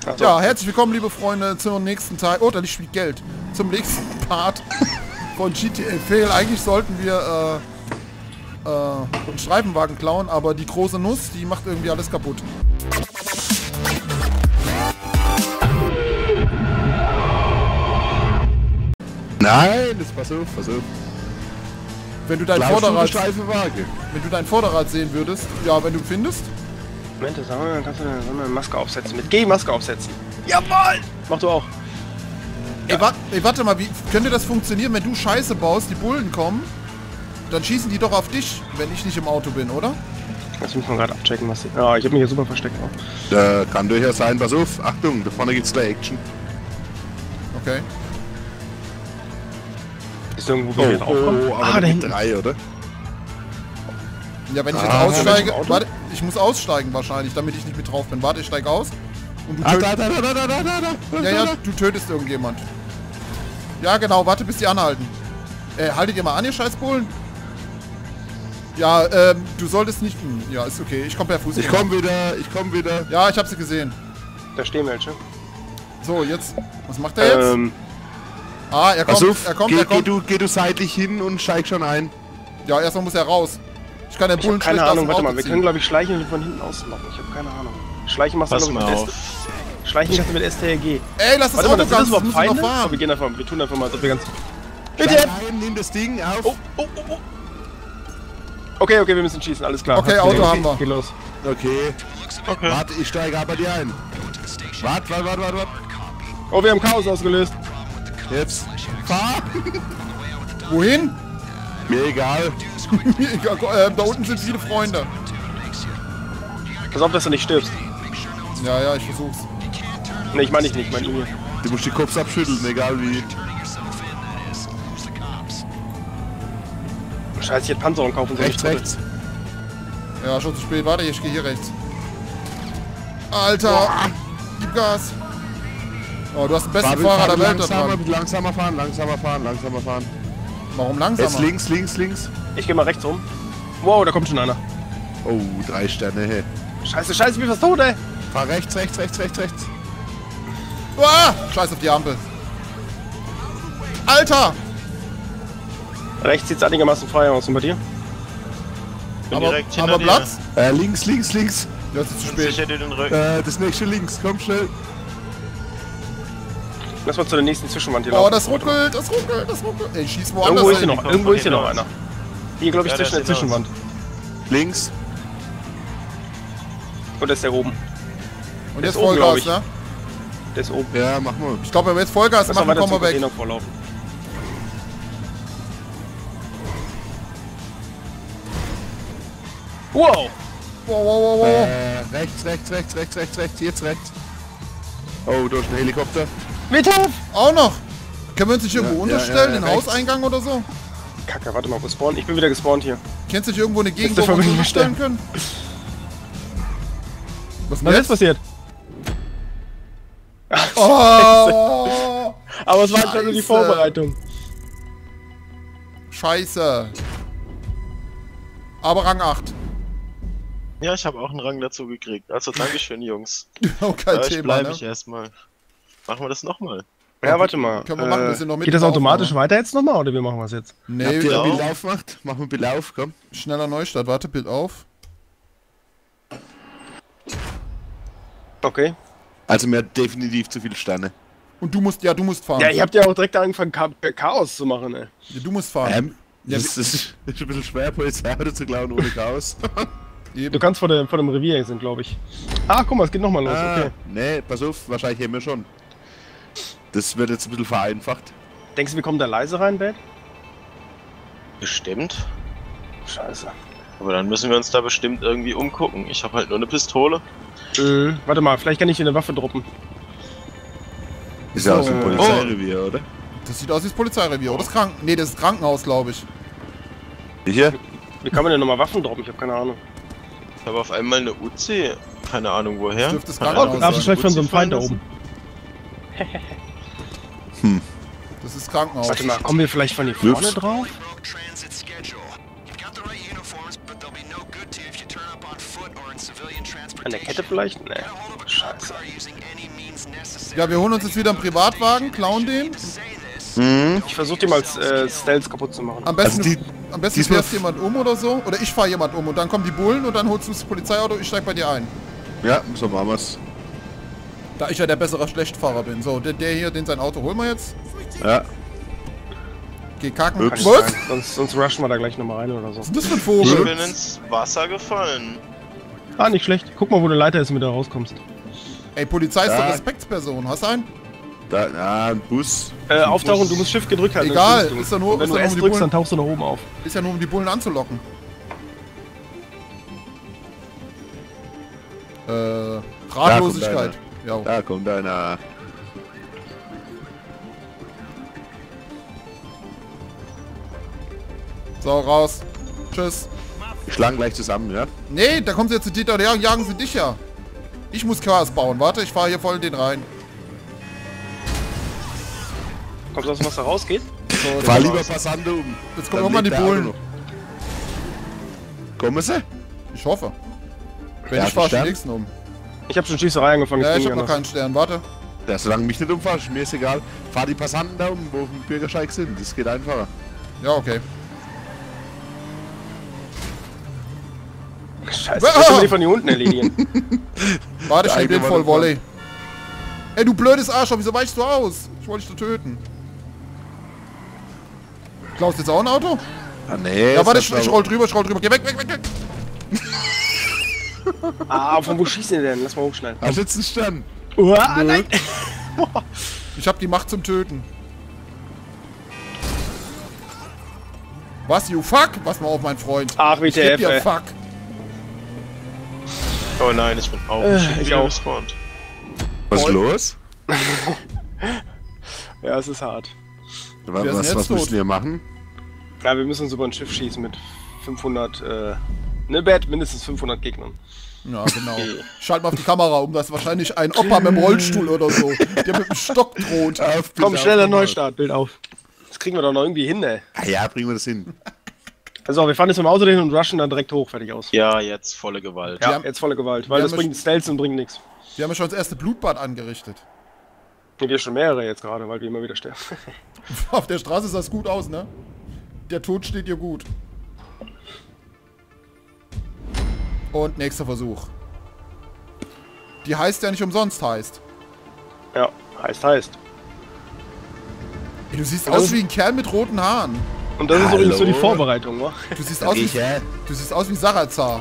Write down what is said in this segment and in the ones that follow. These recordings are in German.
Ja, herzlich willkommen, liebe Freunde, zum nächsten Teil. Oh, da liegt schon Geld. Zum nächsten Part von GTA Fail. Eigentlich sollten wir einen Streifenwagen klauen, aber die große Nuss, die macht irgendwie alles kaputt. Nein, das pass auf, pass auf. Wenn du dein Vorderrad sehen würdest, ja, wenn du findest. Moment, dann kannst du eine Maske aufsetzen. Mit G Maske aufsetzen. Jawohl! Mach du auch. Ey, warte mal, wie könnte das funktionieren, wenn du Scheiße baust, die Bullen kommen, dann schießen die doch auf dich, wenn ich nicht im Auto bin, oder? Das muss man gerade abchecken, was... Ja, ich habe mich hier super versteckt auch. Kann durchaus sein, pass auf, Achtung, da vorne gibt's gleich Action. Okay. Ist irgendwo wieder draufkommen? Aber da hinten 3, oder? Ja, wenn ich jetzt aussteige... Warte, ich muss aussteigen wahrscheinlich, damit ich nicht mit drauf bin. Warte, ich steige aus. Und du tötest... Ja, du tötest irgendjemand. Ja, genau, warte, bis die anhalten. Haltet ihr mal an, ihr Scheißbullen? Ja, du solltest nicht... Ja, ist okay, ich komme per Fuß. Ich komm wieder. Ja, ich hab sie gesehen. Da stehen welche. So, jetzt... Was macht der jetzt? Ah, er kommt. Geh du seitlich hin und steig schon ein. Ja, erstmal muss er raus. Ich kann den Bullen keine schlecht Ahnung, aus dem warte mal, Auto wir ziehen. können glaube ich Schleichen von hinten außen machen. Ich habe keine Ahnung. Schleichen machst du mit Schleichen kannst du mit STRG. Ey, lass das Auto ganz, das überhaupt noch fahren. Wir gehen einfach, wir tun einfach mal, dass wir ganz... Bitte! Nimm das Ding auf. Oh. Okay, wir müssen schießen, alles klar. Okay, Auto haben wir. Geht los. Okay. Warte, ich steige aber dir ein. Warte. Oh, wir haben Chaos ausgelöst. Jetzt. Fahr! Wohin? Mir egal. Da unten sind viele Freunde. Pass auf, dass du nicht stirbst. Ja, ich versuch's. Ne, ich meine nicht, ihn. Du musst die Kopf abschütteln, egal wie. Scheiße, ich hätte Panzerung kaufen sollen. Rechts. Ja, schon zu spät. Warte, ich gehe hier rechts. Alter! Gib Gas! Oh, du hast den besten Fahrer der Welt da dran. Langsamer fahren. Warum langsamer? Jetzt links. Ich geh mal rechts rum. Wow, da kommt schon einer. Oh, 3 Sterne, hey. Scheiße, ich bin fast tot, ey. Fahr rechts. Uah! Scheiß auf die Ampel. Alter! Rechts sieht's einigermaßen frei aus. Und bei dir? Haben wir Platz? Links. Ja, es ist zu spät. Sicher dir den Rücken. Das nächste links, komm schnell. Lass mal zu der nächsten Zwischenwand hier Oh, laufen. das ruckelt. Ey, schieß woanders Irgendwo ist hier noch einer. Hier, glaube ich, Ja, zwischen der Zwischenwand. Links. Und der ist der oben. Und jetzt oben, glaub Vollgas, ich. ne? Der ist oben. Ja, mach mal. Ich glaube, wenn wir jetzt Vollgas machen, kommen wir weg. Vorlaufen. Wow! Wow. Rechts, jetzt rechts. Oh, da ist ein Helikopter. Mit auf! Auch noch. Können wir uns nicht irgendwo Ja, unterstellen, ja, den rechts. Hauseingang oder so? Kacke, warte mal, wo spawn? Ich bin wieder gespawnt hier. Kennst du dich irgendwo eine Gegend, Jetzt wo wir uns dürfen wir unterstellen nicht können? Was Was ist jetzt passiert? Oh! Aber es war schon nur die Scheiße. Vorbereitung. Scheiße. Aber Rang 8. Ja, ich habe auch einen Rang dazu gekriegt. Also Dankeschön, Jungs. Oh, kein Ich Thema, bleibe ne? ich erstmal. Machen wir das nochmal. Ja, warte mal. Können wir machen, wir sind noch mit Geht das drauf, automatisch aber- weiter jetzt nochmal oder wie machen wir es jetzt? Nee, Habt ihr wir- ein Bild aufgemacht? Mach mal ein Bild auf, komm. schneller Neustart. Warte, Bild auf. Okay. Also mir hat definitiv zu viele Sterne. Und du musst fahren. Ja, ihr habt ja auch direkt angefangen, Chaos zu machen, ey. Ja, du musst fahren. Ja, Das ist ein bisschen schwer, Polizeiauto zu klauen ohne Chaos. Du kannst vor dem Revier sind, glaube ich. Ah, guck mal, es geht nochmal los, okay. Nee, pass auf, wahrscheinlich haben wir schon. Das wird jetzt ein bisschen vereinfacht. Denkst du, wir kommen da leise rein, Bad? Bestimmt. Scheiße. Aber dann müssen wir uns da bestimmt irgendwie umgucken. Ich habe halt nur eine Pistole. Warte mal, vielleicht kann ich hier eine Waffe droppen. Ist ja auch so ein Polizeirevier, oder? Das sieht aus wie das Polizeirevier. Oder das Nee, das ist Krankenhaus, glaube ich. Hier? Wie kann man denn nochmal Waffen droppen? Ich habe keine Ahnung. Ich habe auf einmal eine UC. Keine Ahnung woher. Das dürfte das Keine Krankenhaus Ahnung, sein. Darfst du vielleicht von so einem Feind da oben? Das ist Krankenhaus. Warte mal, kommen wir vielleicht von hier vorne drauf? An der Kette vielleicht? Nee. Scheiße. Ja, wir holen uns jetzt wieder einen Privatwagen, klauen den. Ich versuche den mal Stealth kaputt zu machen. Am besten fährst jemand um oder so. Oder ich fahre jemand um und dann kommen die Bullen und dann holst du das Polizeiauto, ich steig bei dir ein. Ja, so machen wir's. Da ich ja der bessere Schlechtfahrer bin. So, der hier, den sein Auto holen wir jetzt. Ja. Geh kacken. Ups. Was? Sonst rushen wir da gleich nochmal rein oder so. Was ist das für ein Ich Vogel? bin ins Wasser gefallen. Ah, nicht schlecht. Guck mal, wo eine Leiter ist, damit du rauskommst. Ey, Polizei ist Ja. eine Respektsperson. Hast du einen? Da, ja, ein Bus. Auftauchen, du musst Shift gedrückt halten. Egal, dann findest du. ist ja nur- Und wenn ist du ja nur S die drückst, Bullen. dann tauchst du nach oben auf. Ist ja nur, um die Bullen anzulocken. Ratlosigkeit. Ja. Da kommt einer. So, raus. Tschüss. Wir schlagen gleich zusammen, ja? Nee, da kommen sie jetzt zu dir, da jagen sie dich ja. Ich muss Chaos bauen. Warte, ich fahre hier voll in den rein. Kommt das, was da rausgeht? So, Fahr jetzt lieber Passante um. kommen Dann auch mal die lebt der Auto Bullen. noch. Kommen sie? Ich hoffe. Wenn Ja, ich fahre, die Stern? nächsten um. Ich habe schon Schießerei angefangen. Ja, das ich ging habe noch anders. keinen Stern. Warte. Ja, solange mich nicht umfahrst, mir ist egal. Fahr die Passanten da um, wo auf dem Bürgersteig sind. Das geht einfacher. Ja, okay. Scheiße, das müssen wir die von hier unten erledigen. Warte, ich Der nehm den eigene voll war Volley. Ey, du blödes Arschloch, wieso weichst du aus? Ich wollte dich da töten. Klaust jetzt auch ein Auto? Ah, nee. Ja, warte, ist ich roll drüber, Geh weg, weg, weg, weg. Ah, von wo schießen die denn? Lass mal hochschneiden. Hast du jetzt einen Stern? Uah, nein! Ich hab die Macht zum Töten. Was, you fuck? Pass mal auf, mein Freund. Ach, Ich geb WTF, dir ey. fuck. Oh nein, ich bin auch ich auch. gespawnt. Was ist los? Ja, es ist hart. Was, Wer ist denn jetzt was müssen tot? wir machen? Ja, wir müssen uns über ein Schiff schießen mit 500, ne Bad, mindestens 500 Gegnern. Ja, genau. Schalt mal auf die Kamera um, das ist wahrscheinlich ein Opa mit dem Rollstuhl oder so, der mit dem Stock droht. Komm, schneller Neustart, Bild auf. Das kriegen wir doch noch irgendwie hin, ey. Ah, ja, bringen wir das hin. Also, wir fahren jetzt mit dem Auto hin und rushen dann direkt hoch, fertig aus. Ja, jetzt volle Gewalt. Ja, haben- jetzt volle Gewalt, weil wir das haben bringt Stealth und bringt nichts. Wir haben ja schon das erste Blutbad angerichtet. Wir schon mehrere jetzt gerade, weil wir immer wieder sterben. Auf der Straße sah es gut aus, ne? Der Tod steht dir gut. Und nächster Versuch. Die heißt ja nicht umsonst heißt. Ja, heißt. Ey, du siehst aus wie ein Kerl mit roten Haaren. Und das ist übrigens so die Hallo? Vorbereitung, wa? Du siehst aus wie, ja. du siehst aus wie Sarazar.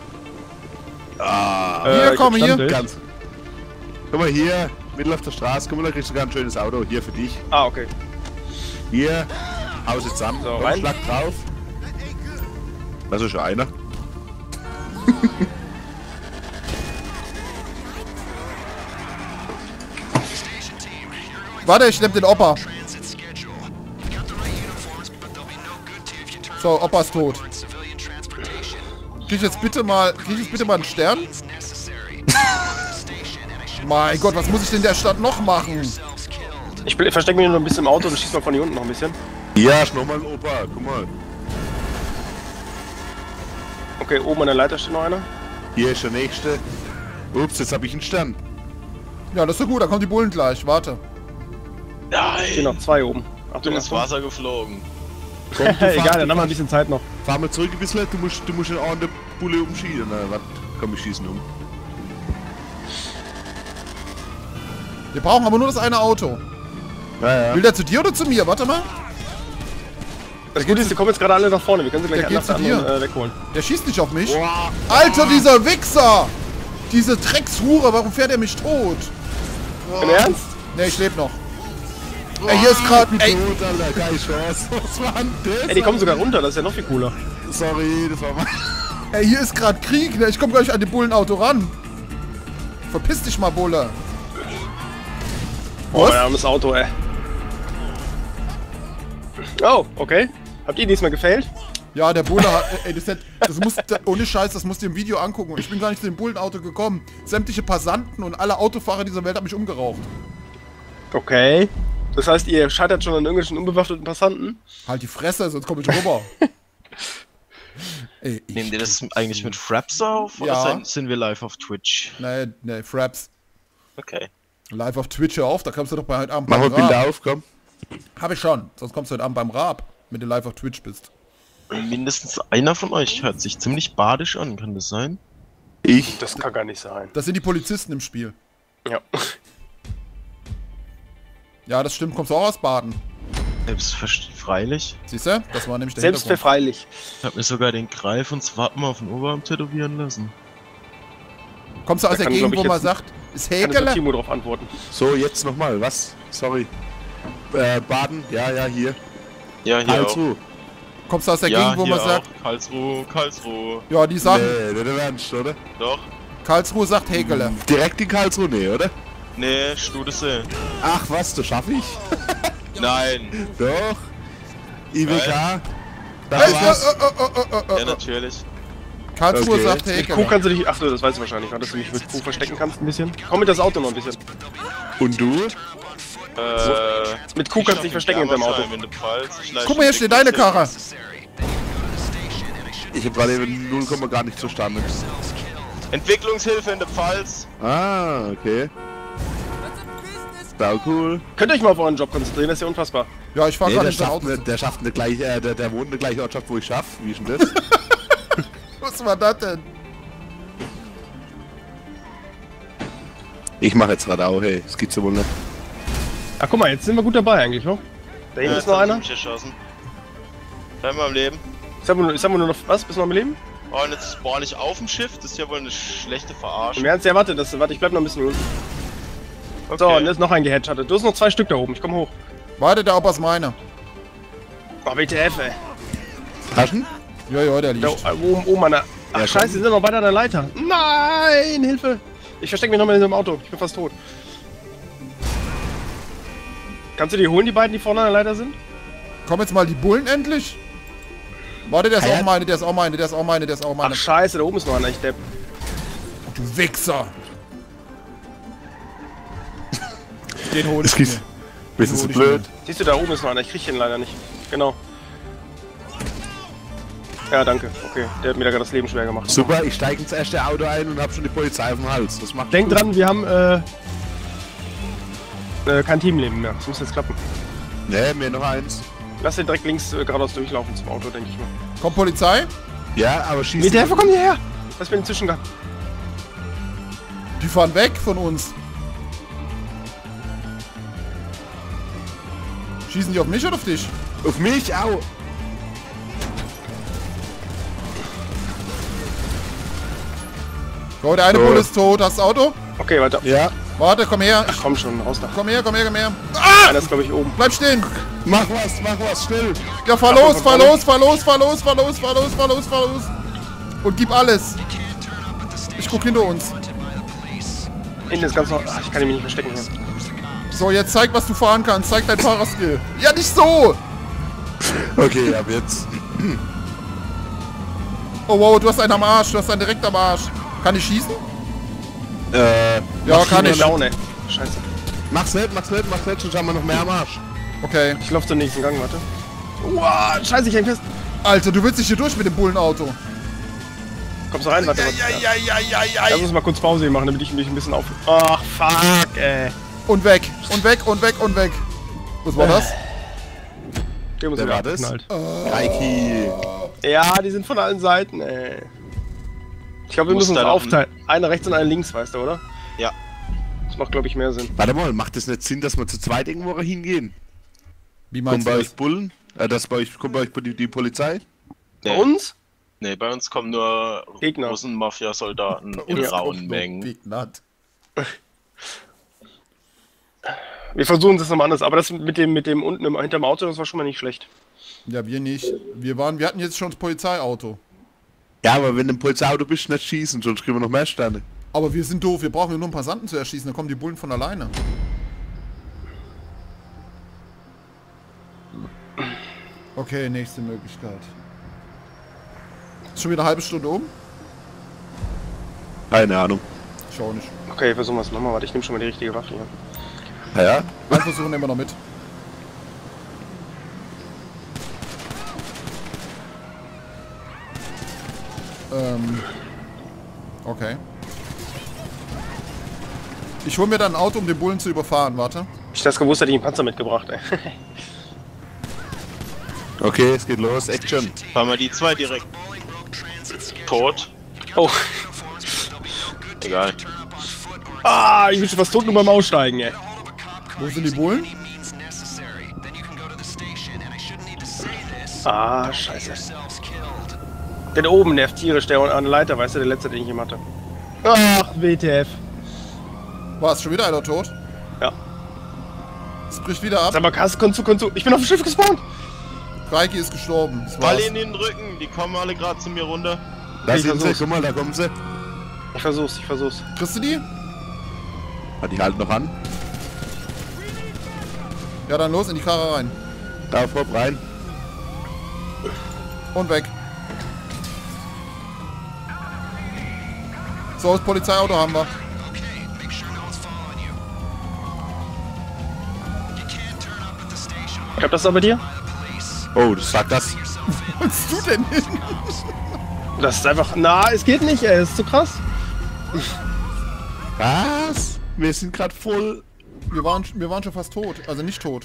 Ah, Hier, komm, hier. Standbild. ganz. Guck mal hier, mittel auf der Straße. Guck mal, da kriegst du sogar ein schönes Auto. Hier für dich. Ah, okay. Hier, Hause zusammen. So, Komm, rein. schlag drauf. Das ist schon einer. Warte, ich nehm den Opa. So, Opa ist tot. Krieg ich jetzt bitte mal einen Stern? Mein Gott, was muss ich denn in der Stadt noch machen? Ich verstecke mich nur ein bisschen im Auto und schieß mal von hier unten noch ein bisschen. Ja, ist nochmal ein Opa. Guck mal. Okay, oben an der Leiter steht noch einer. Hier ist der nächste. Ups, jetzt habe ich einen Stern. Ja, das ist so gut, da kommen die Bullen gleich. Warte. Stehen Nein, noch zwei oben. ich bin Achtung, ins Achtung. Wasser geflogen. Komm, du Egal, fahr- dann haben wir ein bisschen Zeit noch. Fahr mal zurück ein bisschen. Du musst den an der Bulle umschießen. Na, warte. Komm, ich schießen um. Wir brauchen aber nur das eine Auto. Ja, ja. Will der zu dir oder zu mir? Warte mal. Das Gute ist, die kommen jetzt gerade alle nach vorne. Wir können sie gleich Der geht nach der zu dir. anderen wegholen. Der schießt nicht auf mich. Boah. Alter, dieser Wichser! Diese Dreckshure, warum fährt er mich tot? Im Ernst? Ne, ich lebe noch. Ey, hier ist gerade. Ey, Tot, Alter. Keine Chance. Was war denn das? Ey, die kommen sogar runter, das ist ja noch viel cooler. Sorry, das war mal... ey, hier ist gerade Krieg, ne? Ich komme gar nicht an dem Bullenauto ran. Verpiss dich mal, Bulle. Oh, Was? mein armes Auto, ey. Oh, okay. Habt ihr diesmal gefailt? Ja, der Bulle hat. Ey, das muss. Ohne Scheiß, das musst du im Video angucken. Ich bin gar nicht zu dem Bullenauto gekommen. Sämtliche Passanten und alle Autofahrer dieser Welt haben mich umgeraucht. Okay. Das heißt, ihr scheitert schon an irgendwelchen unbewaffneten Passanten? Halt die Fresse, sonst komme ich rüber. Ey, Nehmen die das eigentlich mit Fraps auf? Ja. Oder sind wir live auf Twitch? Nee, Fraps. Okay. Live auf Twitch auf, da kommst du doch bei heute Abend Mach mal beim Raab. Bilder auf, komm. Hab ich schon, sonst kommst du heute Abend beim Raab, wenn du live auf Twitch bist. Mindestens einer von euch hört sich ziemlich badisch an, kann das sein? Ich. Das kann gar nicht sein. Das sind die Polizisten im Spiel. Ja. Ja, das stimmt, kommst du auch aus Baden. Freilich. Siehst du? Das war nämlich der Selbst Hintergrund. freilich. Ich hab mir sogar den Greif und das Wappen auf den Oberarm tätowieren lassen. Kommst du aus Da der kann, Gegend, glaub wo ich, man jetzt sagt, ist Kann jetzt Häkele? Timo drauf antworten. So, jetzt nochmal, was? Sorry. Baden, ja, hier. Ja, hier Karlsruhe. Kommst du aus der auch. Ja, Gegend, wo hier man sagt, auch. Karlsruhe. ja, die sagen, Nee, nicht im Ernst, oder? Doch. Karlsruhe sagt Häkele. Direkt in Karlsruhe, nee, oder? Nee, Studesee. Ach was, das schaffe ich? Nein. Doch. IWK. Da Hey, war's. Ja, natürlich. Karlsruhe Okay. sagt Mit Kuh Häkele. kannst du dich. Ach du, das weißt du wahrscheinlich, dass du mich mit Kuh verstecken kannst ein bisschen. Komm mit das Auto noch ein bisschen. Und du? Mit Kuh kannst du dich verstecken in deinem Auto. Guck mal, hier steht deine Karre. Ich hab gerade eben 0, gar nicht zustande. Entwicklungshilfe in der Pfalz. Ah, okay. Sau cool. Könnt ihr euch mal auf euren Job konzentrieren, das ist ja unfassbar. Ja, ich fahr Nee, gerade der ins schafft Auto. eine, der schafft eine gleiche, der wohnt in der gleichen Ortschaft, wo ich schaff. Wie ist denn das? Was war das denn? Ich mach jetzt Radau, hey. Das gibt's ja wohl nicht. Ach guck mal, jetzt sind wir gut dabei eigentlich, ne? Da hinten ist noch einer. Bleib mal am Leben. Jetzt haben wir nur noch. Was? Bist du noch am Leben? Oh, und jetzt spawn ich auf dem Schiff. Das ist ja wohl eine schlechte Im Verarschung. Ernst? Ja, warte, ich bleib noch ein bisschen unten. So, und jetzt noch ein geheadshottet. Du hast noch 2 Stück da oben, ich komm hoch. Warte, der Opa ist meine. Oh, WTF, ey. Taschen? Ja, der Da liegt. oben an der. Ach, Ja, scheiße, die sind noch beide an der Leiter. Nein, Hilfe. Ich verstecke mich noch mal in dem Auto. Ich bin fast tot. Kannst du die holen, die beiden, die vorne an der Leiter sind? Kommen jetzt mal die Bullen endlich? Warte, der ist Ja. auch meine, der ist auch meine, der ist auch meine, der ist auch meine. Ach, scheiße, da oben ist noch einer, ich Depp. Du Wichser! Den hol ich Das mir. ist bisschen hol zu ich blöd. Siehst du, da oben ist noch einer. Ich krieg den leider nicht. Genau. Ja, danke. Okay, der hat mir da gerade das Leben schwer gemacht. Super, ich steige ins erste Auto ein und hab schon die Polizei auf dem Hals. Das macht Denk gut. dran, wir haben kein Teamleben mehr. Das muss jetzt klappen. Nee, mir noch eins. Lass den direkt links geradeaus durchlaufen zum Auto, denke ich mal. Kommt Polizei? Ja, aber schießt. Mit der Hilfe, komm hierher! Was ist mit dem Zwischengang? Die fahren weg von uns. Schießen die auf mich oder auf dich? Auf mich auch. So, der eine So. Bulle ist tot. Hast du das Auto? Okay, weiter. Ja, Warte, komm her. Ach komm schon, raus da. Komm her, komm her, komm her. Einer ist, glaube ich, oben. Bleib stehen. mach was, schnell. Ja, fahr los, fahr los, fahr los, fahr los, fahr los, fahr los, fahr los, fahr los. Und gib alles. Ich guck hinter uns. Hinten ist ganz noch. Ach, ich kann ihn nicht verstecken hier. So, jetzt zeig, was du fahren kannst. Zeig dein Fahrerskill. Ja, nicht so. Okay, ab jetzt. Oh, wow, du hast einen am Arsch. Du hast einen direkt am Arsch. Kann ich schießen? Ja, kann ich. Down, ey. Scheiße. Mach's nicht, sonst haben wir noch mehr am Arsch. Okay. Ich lauf zum nächsten Gang, warte. Wow, scheiße, ich häng fest. Alter, du willst nicht hier durch mit dem Bullenauto. Kommst du rein, warte, warte. Ja. Lass uns mal kurz Pause hier machen, damit ich mich ein bisschen auf... Ach, fuck, ey. Und weg. Und weg, und weg, und weg. Was war das? Der muss Wer wieder war das? abgeknallt. Reiki. Ja, die sind von allen Seiten, ey. Ich glaube, wir Muss müssen uns da noch aufteilen. Einer rechts und einer links, weißt du, oder? Ja. Das macht, glaube ich, mehr Sinn. Warte mal, macht es nicht Sinn, dass wir zu zweit irgendwo hingehen? Wie Kommen meinst bei du euch das? Bullen? kommt bei euch die Polizei? Bei uns? Nee, bei uns kommen nur Gegner. Russenmafia-Soldaten in Uns rauen kommt nur Mengen. Gegner. Wir versuchen es nochmal anders, aber das mit dem unten hinterm Auto, das war schon mal nicht schlecht. Ja, wir nicht. Wir hatten jetzt schon das Polizeiauto. Ja, aber wenn du im Polizeiauto bist, nicht schießen, sonst kriegen wir noch mehr Sterne. Aber wir sind doof. Wir brauchen nur einen Passanten zu erschießen. Dann kommen die Bullen von alleine. Okay, nächste Möglichkeit. Ist schon wieder eine halbe Stunde um? Keine Ahnung. Ich auch nicht. Okay, versuchen wir es nochmal. Warte, ich nehme schon mal die richtige Waffe hier. Ja? Wir versuchen immer noch mit. Okay. Ich hol mir dann ein Auto, um den Bullen zu überfahren, warte. Ich das gewusst, hätte ich einen Panzer mitgebracht, ey. Okay, es geht los, Action. Fahren wir die 2 direkt. Tot. Oh. Egal. Ah, ich bin schon fast tot nur beim Aussteigen, ey. Wo sind die Bullen? Ah, scheiße. Der da oben nervt tierisch, der an der Leiter, weißt du, der letzte, den ich ihm hatte. Ach, WTF. War es schon wieder einer tot? Ja. Es bricht wieder ab. Sag mal, Kass, komm zu. Ich bin auf dem Schiff gespawnt. Reiki ist gestorben. Das Ball war's. in den Rücken, die kommen alle gerade zu mir runter. Da Ich sind sie, versuch's. guck mal, da kommen sie. Ich versuch's. Kriegst du die? Die halten noch an. Ja, dann los in die Karre rein. Da vor rein. Und weg. So, das Polizeiauto haben wir. Ich glaub, das ist aber dir. Oh, das sagt das. Wo willst du denn hin? Das ist einfach... Na, es geht nicht, ey. Das ist zu krass. Was? Wir sind gerade voll. Wir waren schon fast tot. Also nicht tot.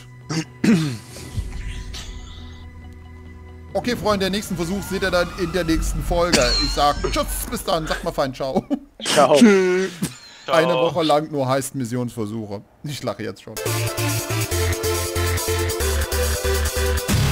Okay, Freunde, den nächsten Versuch seht ihr dann in der nächsten Folge. Ich sag tschüss, bis dann. Sag mal fein, ciao. Ciao. Eine Woche lang nur heißt Missionsversuche. Ich lache jetzt schon.